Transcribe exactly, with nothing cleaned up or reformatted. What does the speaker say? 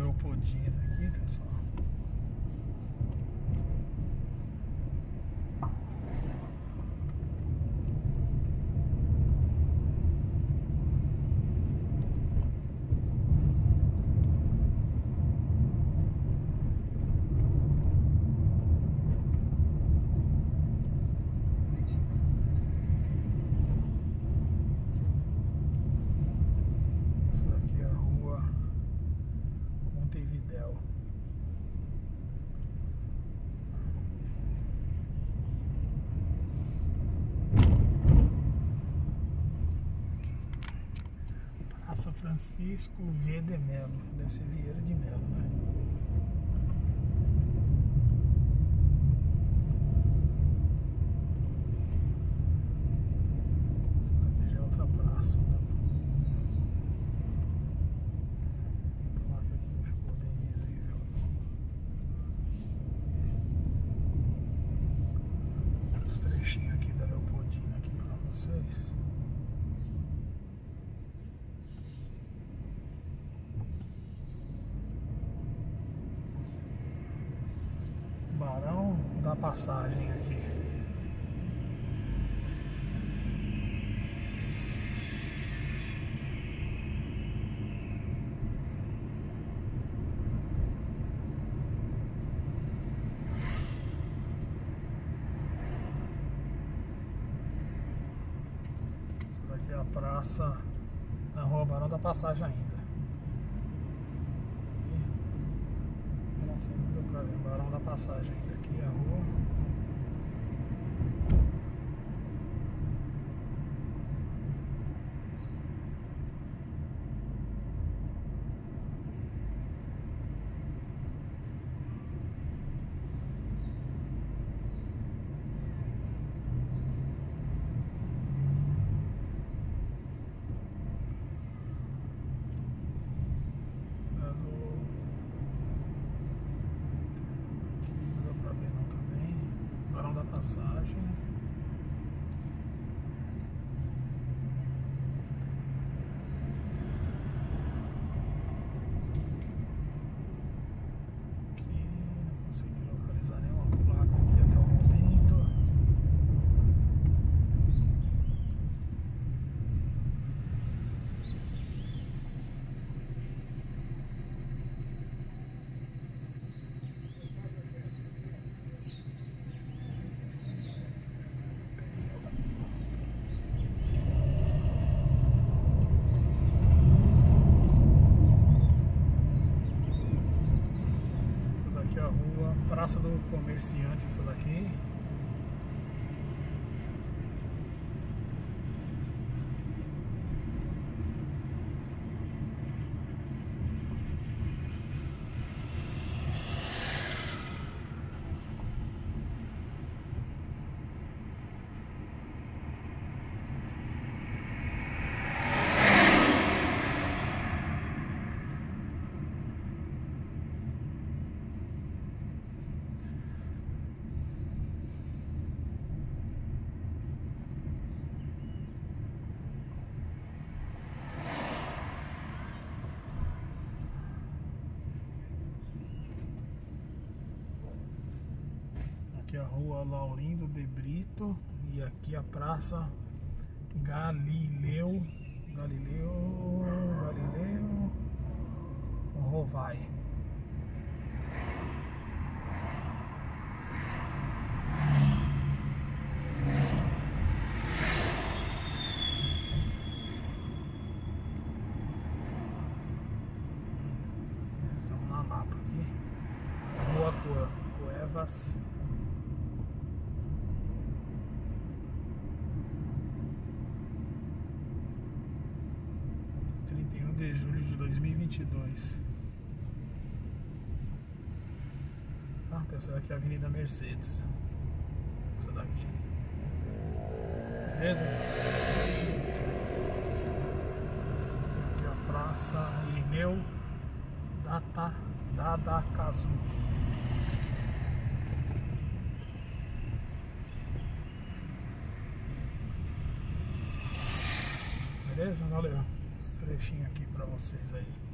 Leopoldina aqui, pessoal. São Francisco Vieira de Melo, deve ser Vieira de Melo, né? Essa daqui já é outra praça, né? A placa aqui não ficou bem visível. Os trechinhos aqui da Leopoldina aqui pra vocês. Barão da Passagem aqui. Essa daqui é a praça na Rua Barão da Passagem ainda. Não deu pra ver, Barão da Passagem ainda aqui é a rua. Passagem. Aqui não consegui localizar nenhuma placa aqui até o momento. Praça do Comerciante, essa daqui. Aqui a Rua Laurindo de Brito e aqui a Praça Galileu Galileu Galileu Rovai. Estamos na mapa aqui. Rua Cuevas. trinta e um de julho de dois mil e vinte e dois. Ah, pessoal, aqui é a Avenida Mercedes. Essa daqui. Beleza? Aqui é a Praça Irineu Data Dadakazu. Beleza? Valeu. Trechinho aqui pra vocês aí.